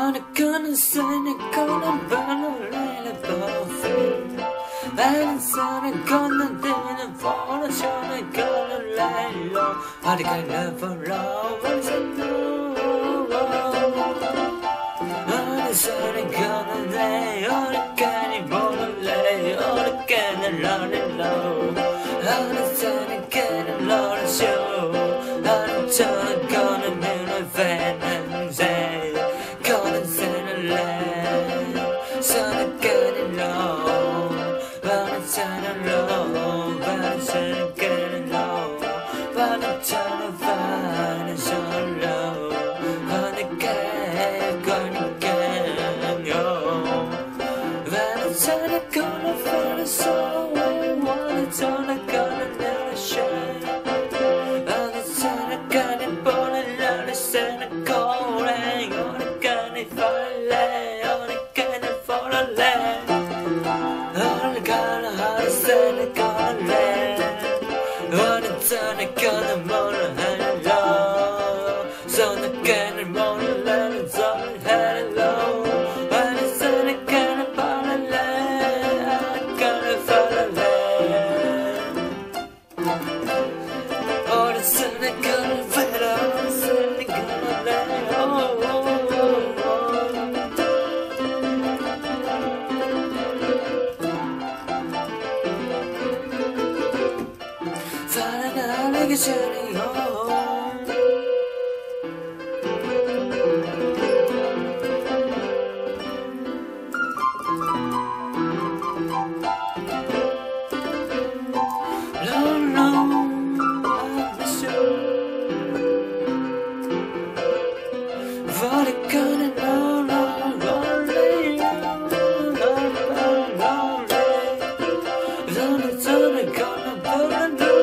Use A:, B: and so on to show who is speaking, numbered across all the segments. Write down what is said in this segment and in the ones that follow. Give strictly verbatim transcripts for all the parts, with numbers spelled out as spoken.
A: I'm gonna send it, gonna burn a little buffet. And it's gonna dinner for the show, I'm gonna lay low. I think I never love, but it's a no. And it's gonna lay, all the candy, gonna lay, all the candy, loud and low. And it's gonna load the show. And it's gonna be a fan and say. Sun getting low, but it's turning low, but it's getting low, but it's turning fine, it's so low, but it can't go again, yo. But it's only gonna find a soul, but it's only gonna let it shine. But it's only gonna burn and let it send a cold, and only gonna fall. Gonna gonna motor and low, so the cannon motor and it's all hello. And it's only gonna fall a land, gonna fall a land. Oh, it's only gonna fall out, it's only gonna land. Oh, oh, oh, like a journey home. No, no, I miss you. For the gun and no, no, lonely, lonely, lonely. It's only gonna burn and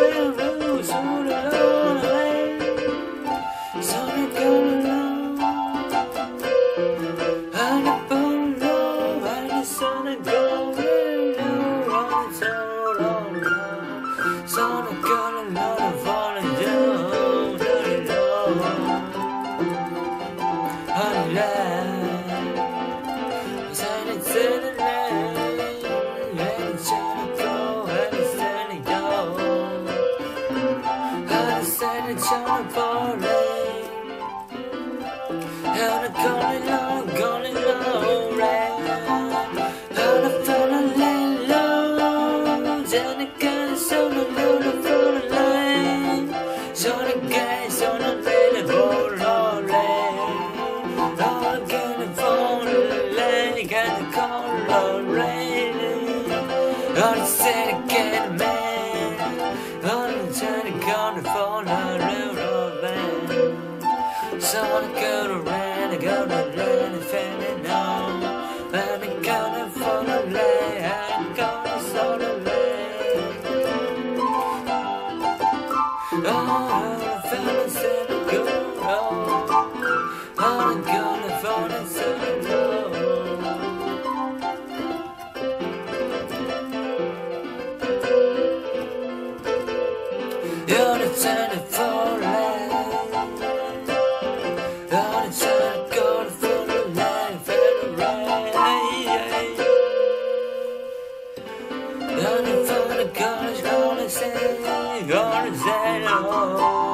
A: going low, going low, right? How to fall a lane low, then again, so no low, no fall a line. So the guy, so no little fall a lane. All again, the fall a lane, got the call a rain. All the said again, man. All the time, gonna fall a railroad man. Someone go to rain, I go to rain, if any know. And I gotta fall a lay, I'm gonna fall a lay. Oh, the fellas said I go, oh, I'm gonna fall and say no. You're the time to fall lay. Gonna say, gonna say no.